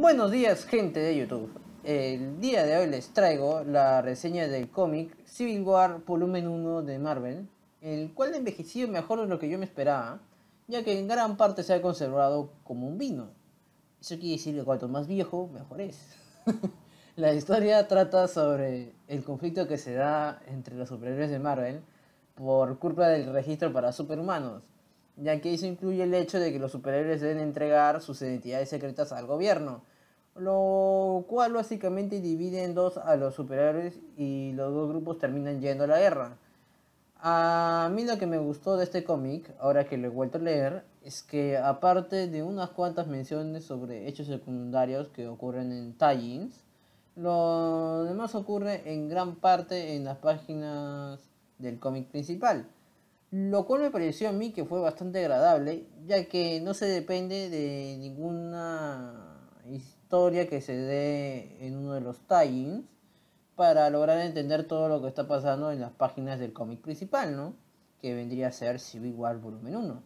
Buenos días, gente de YouTube. El día de hoy les traigo la reseña del cómic Civil War Volumen 1 de Marvel, el cual ha envejecido mejor de lo que yo me esperaba, ya que en gran parte se ha conservado como un vino. Eso quiere decir que cuanto más viejo, mejor es. La historia trata sobre el conflicto que se da entre los superhéroes de Marvel por culpa del registro para superhumanos, ya que eso incluye el hecho de que los superhéroes deben entregar sus identidades secretas al gobierno, lo cual básicamente divide en dos a los superhéroes y los dos grupos terminan yendo a la guerra. A mí lo que me gustó de este cómic, ahora que lo he vuelto a leer, es que aparte de unas cuantas menciones sobre hechos secundarios que ocurren en tie-ins, lo demás ocurre en gran parte en las páginas del cómic principal, lo cual me pareció a mí que fue bastante agradable, ya que no se depende de ninguna historia que se dé en uno de los tie-ins para lograr entender todo lo que está pasando en las páginas del cómic principal, ¿no? Que vendría a ser Civil War Volumen 1.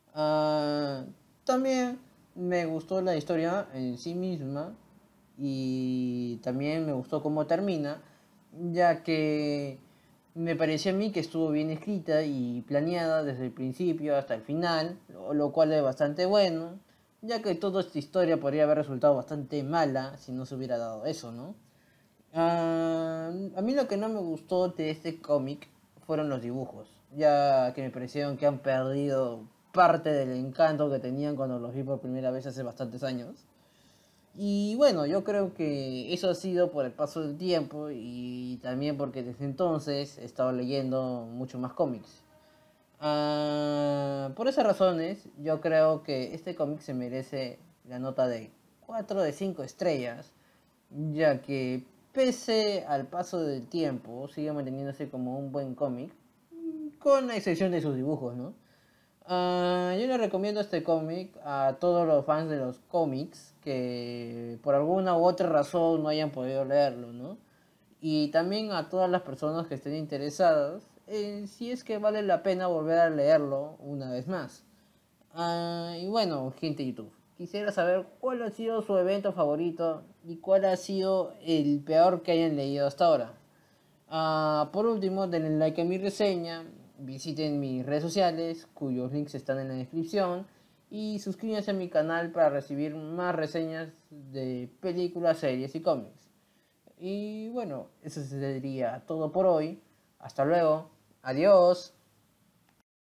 También me gustó la historia en sí misma y también me gustó cómo termina, ya que me pareció a mí que estuvo bien escrita y planeada desde el principio hasta el final, lo cual es bastante bueno, ya que toda esta historia podría haber resultado bastante mala si no se hubiera dado eso, ¿no? A mí lo que no me gustó de este cómic fueron los dibujos, ya que me parecieron que han perdido parte del encanto que tenían cuando los vi por primera vez hace bastantes años. Y bueno, yo creo que eso ha sido por el paso del tiempo y también porque desde entonces he estado leyendo mucho más cómics. Por esas razones, yo creo que este cómic se merece la nota de 4 de 5 estrellas, ya que pese al paso del tiempo, sigue manteniéndose como un buen cómic, con la excepción de sus dibujos, ¿no? Yo le recomiendo este cómic a todos los fans de los cómics que por alguna u otra razón no hayan podido leerlo, ¿no? Y también a todas las personas que estén interesadas en si es que vale la pena volver a leerlo una vez más. Y bueno, gente de YouTube, quisiera saber cuál ha sido su evento favorito y cuál ha sido el peor que hayan leído hasta ahora. Por último, denle like a mi reseña, visiten mis redes sociales, cuyos links están en la descripción, y suscríbanse a mi canal para recibir más reseñas de películas, series y cómics. Y bueno, eso sería todo por hoy. Hasta luego. Adiós.